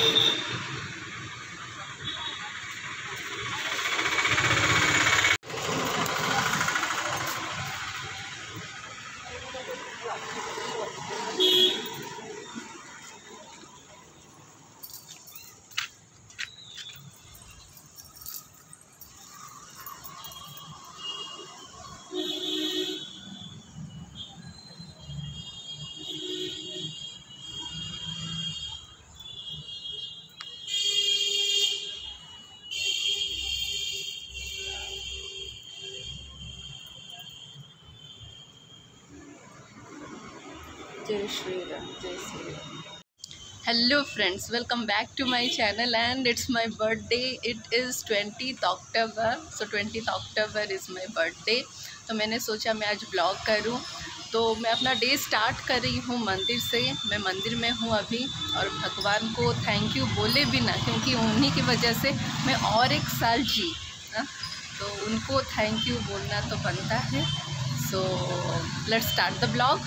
जय श्री राम, जय Shri Ram. Hello friends, welcome back to my channel and it's my birthday. It is 20th October. So 20th October is my birthday. तो मैंने सोचा मैं आज ब्लॉग करूं। तो मैं अपना डे स्टार्ट कर रही हूं मंदिर से। मैं मंदिर में हूं अभी और भगवान को थैंक यू बोले बिना, क्योंकि उन्हीं की वजह से मैं और एक साल जी, तो उनको थैंक यू बोलना तो बनता है। So let's start the blog.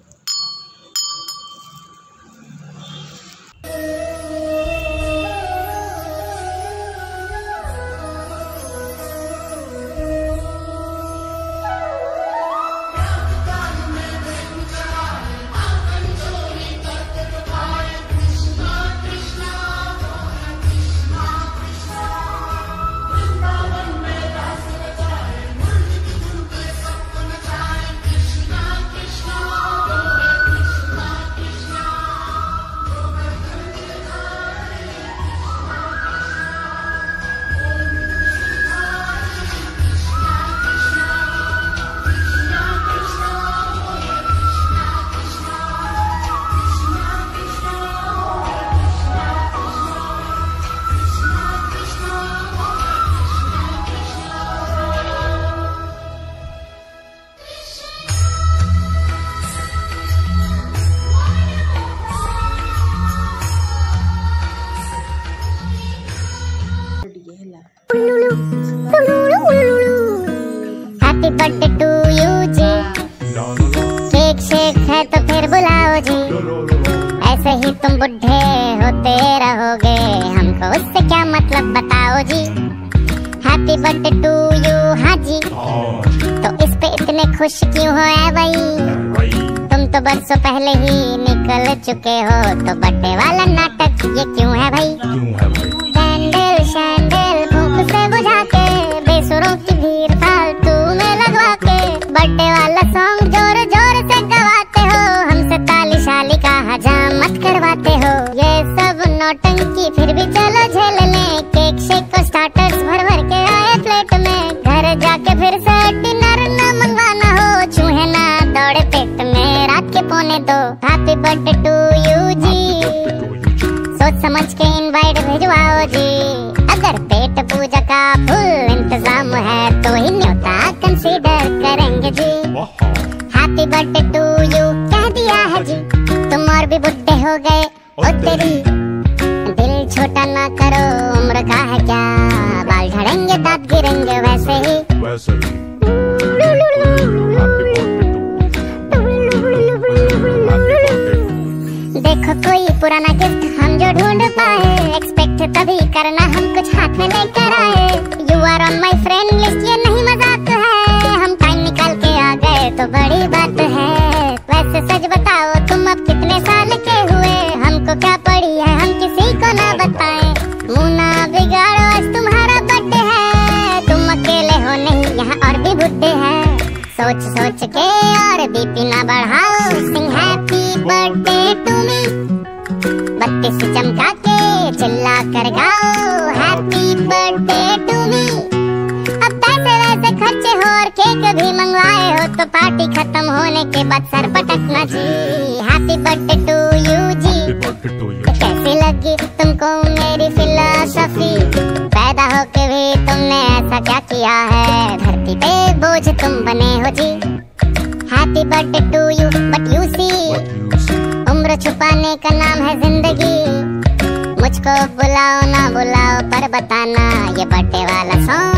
Happy birthday to you जी। केक शेक है तो फिर बुलाओ जी। ऐसे ही तुम बुढ़े होते रहोगे, हमको उससे क्या मतलब बताओ जी। Happy birthday to you. हाँ जी, तो इस पे इतने खुश क्यों हो ऐ भाई? तुम तो बरसों पहले ही निकल चुके हो, तो बर्थडे वाला नाटक ये क्यों है भाई? कैंडल शैंडल फूंक से बुझा के, बेसुरों की भीड़ फालतू में लगवा के, बर्थडे वाला सॉन्ग जोर जोर से गवाते हो, हमसे ताली शाली का हजामत करवाते हो। ये सब नौटंकी फिर भी चलो झेल लें। केक शेक को स्टार्टर्स भर भर के आए प्लेट में, घर जाके फिर से डिनर न मंगवाना हो, चूहे ना दौड़े पेट में रात के 1:45। हैप्पी बर्थडे टू यू जी। सोच समझ के इनवाइट भिजवाओ जी। अगर पेट पूजा का फुल इंतजाम है तो ही न्योता कंसीडर करेंगे जी। हैप्पी बर्थडे टू यू कह दिया है जी। तुम और भी बुढ़े हो गए ओ तेरी, दिल छोटा ना करो, उम्र का है क्या, बाल झड़ेंगे दांत गिरेंगे वैसे ही। देखो कोई पुराना गिफ्ट हम जो ढूंढ पाए, एक्सपेक्ट तभी करना हम कुछ हाथ में लेकर आए। You are on my friend list, ये नहीं मजाक है, हम टाइम निकाल के आ गए तो बड़ी बात है। वैसे सच बताओ तुम अब कितने साल के हुए, हमको क्या पड़ी है हम किसी को ना बताएं। मुँह ना बिगाड़ो आज तुम्हारा बर्थडे है, तुम अकेले हो नहीं यहाँ और भी बुढ़े हैं। सोच सोच के और बीपी ना बढ़ाओ, sing happy birthday to me, बत्ती से चमका के चिल्ला कर गाओ हैप्पी बर्थडे टू मी। अब पैसे वैसे खर्चे हो और केक भी मंगवाए हो, तो पार्टी खत्म होने के बाद सर पटकना जी। हैप्पी बर्थडे टू यू जी। तो कैसी लगी तुमको मेरी फिलॉसफी, पैदा होके भी तुमने ऐसा क्या किया है, धरती पे बोझ तुम बने हो जी। Happy birthday to you but you see, उम्र छुपाने का नाम है जिंदगी। मुझको बुलाओ ना बुलाओ पर बताना, ये बर्थडे वाला सॉन्ग